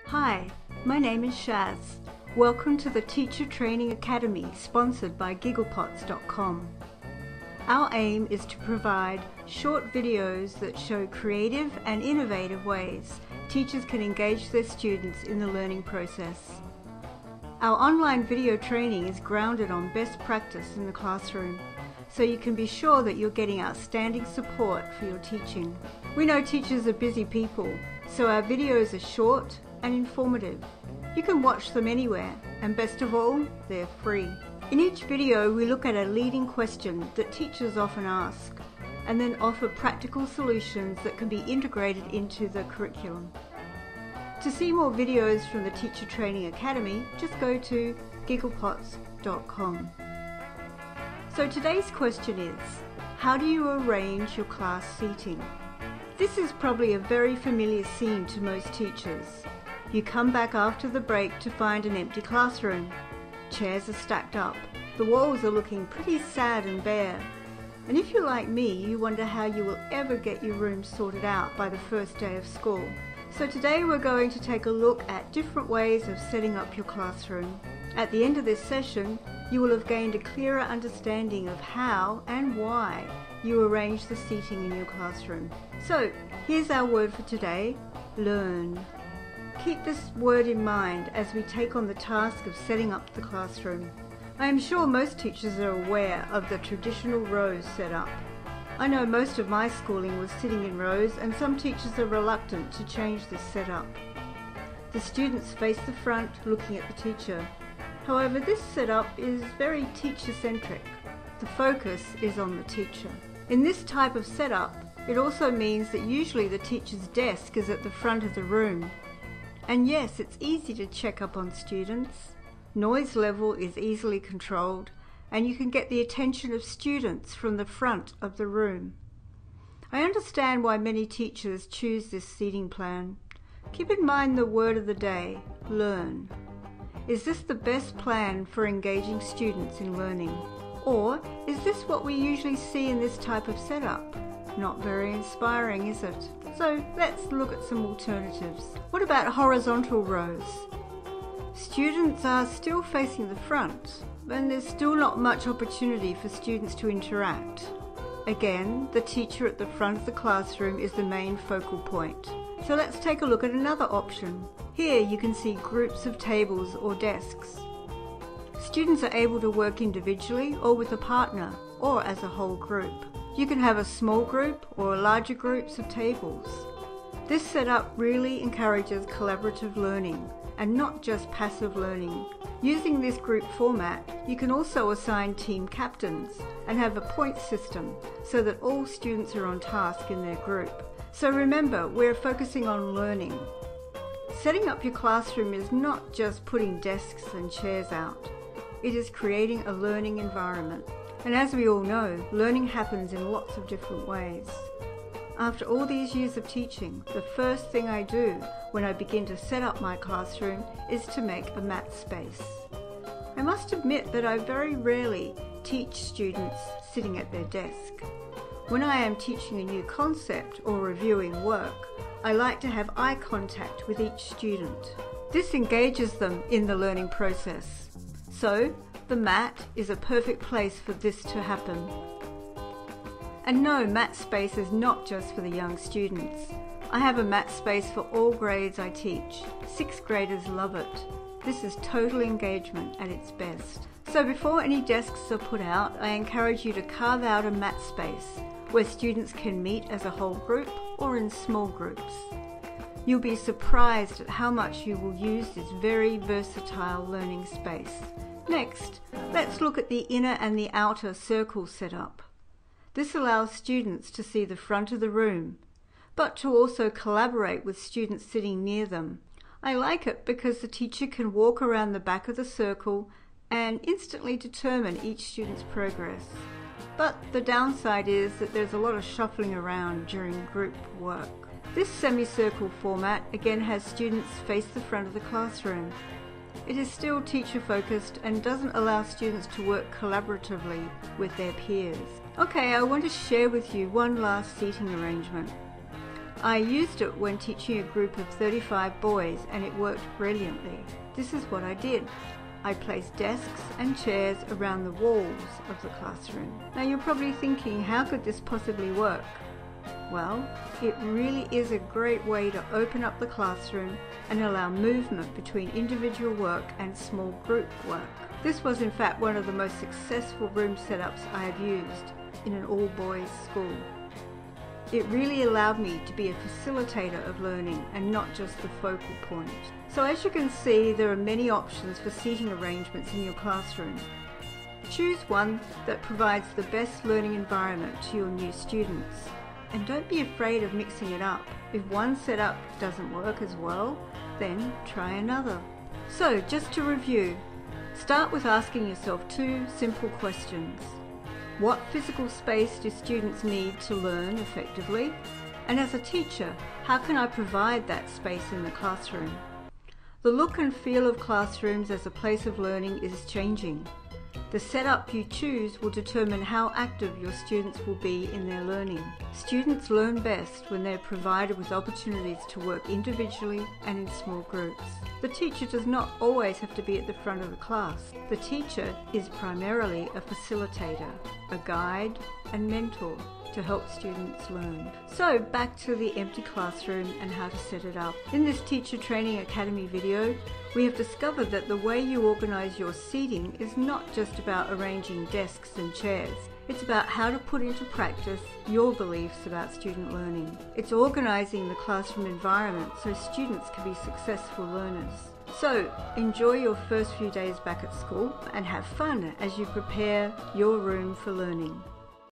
Hi, my name is Shaz. Welcome to the Teacher Training Academy sponsored by gigglepots.com. Our aim is to provide short videos that show creative and innovative ways teachers can engage their students in the learning process. Our online video training is grounded on best practice in the classroom, so you can be sure that you're getting outstanding support for your teaching. We know teachers are busy people, so our videos are short and informative. You can watch them anywhere, and best of all, they're free. In each video, we look at a leading question that teachers often ask, and then offer practical solutions that can be integrated into the curriculum. To see more videos from the Teacher Training Academy, just go to gigglepots.com. So today's question is, how do you arrange your class seating? This is probably a very familiar scene to most teachers. You come back after the break to find an empty classroom. Chairs are stacked up. The walls are looking pretty sad and bare. And if you're like me, you wonder how you will ever get your room sorted out by the first day of school. So today we're going to take a look at different ways of setting up your classroom. At the end of this session, you will have gained a clearer understanding of how and why you arrange the seating in your classroom. So here's our word for today, learn. Keep this word in mind as we take on the task of setting up the classroom. I am sure most teachers are aware of the traditional rows set up. I know most of my schooling was sitting in rows, and some teachers are reluctant to change this setup. The students face the front looking at the teacher. However, this setup is very teacher-centric. The focus is on the teacher. In this type of setup, it also means that usually the teacher's desk is at the front of the room. And yes, it's easy to check up on students. Noise level is easily controlled, and you can get the attention of students from the front of the room. I understand why many teachers choose this seating plan. Keep in mind the word of the day, learn. Is this the best plan for engaging students in learning? Or is this what we usually see in this type of setup? Not very inspiring, is it? So let's look at some alternatives. What about horizontal rows? Students are still facing the front, and there's still not much opportunity for students to interact. Again, the teacher at the front of the classroom is the main focal point. So let's take a look at another option. Here you can see groups of tables or desks. Students are able to work individually or with a partner, or as a whole group. You can have a small group or larger groups of tables. This setup really encourages collaborative learning and not just passive learning. Using this group format, you can also assign team captains and have a point system so that all students are on task in their group. So remember, we're focusing on learning. Setting up your classroom is not just putting desks and chairs out. It is creating a learning environment. And as we all know, learning happens in lots of different ways. After all these years of teaching, the first thing I do when I begin to set up my classroom is to make a mat space. I must admit that I very rarely teach students sitting at their desk. When I am teaching a new concept or reviewing work, I like to have eye contact with each student. This engages them in the learning process. So, the mat is a perfect place for this to happen. And no, mat space is not just for the young students. I have a mat space for all grades I teach. 6th graders love it. This is total engagement at its best. So before any desks are put out, I encourage you to carve out a mat space where students can meet as a whole group or in small groups. You'll be surprised at how much you will use this very versatile learning space. Next, let's look at the inner and the outer circle setup. This allows students to see the front of the room, but to also collaborate with students sitting near them. I like it because the teacher can walk around the back of the circle and instantly determine each student's progress. But the downside is that there's a lot of shuffling around during group work. This semicircle format again has students face the front of the classroom. It is still teacher-focused and doesn't allow students to work collaboratively with their peers. Okay, I want to share with you one last seating arrangement. I used it when teaching a group of 35 boys and it worked brilliantly. This is what I did. I placed desks and chairs around the walls of the classroom. Now you're probably thinking, how could this possibly work? Well, it really is a great way to open up the classroom and allow movement between individual work and small group work. This was in fact one of the most successful room setups I have used in an all-boys school. It really allowed me to be a facilitator of learning and not just the focal point. So as you can see, there are many options for seating arrangements in your classroom. Choose one that provides the best learning environment to your new students. And don't be afraid of mixing it up. If one setup doesn't work as well, then try another. So just to review, start with asking yourself two simple questions. What physical space do students need to learn effectively? And as a teacher, how can I provide that space in the classroom? The look and feel of classrooms as a place of learning is changing. The setup you choose will determine how active your students will be in their learning. Students learn best when they're provided with opportunities to work individually and in small groups. The teacher does not always have to be at the front of the class. The teacher is primarily a facilitator, a guide and mentor to help students learn. So back to the empty classroom and how to set it up. In this Teacher Training Academy video, we have discovered that the way you organize your seating is not just about arranging desks and chairs. It's about how to put into practice your beliefs about student learning. It's organizing the classroom environment so students can be successful learners. So enjoy your first few days back at school and have fun as you prepare your room for learning.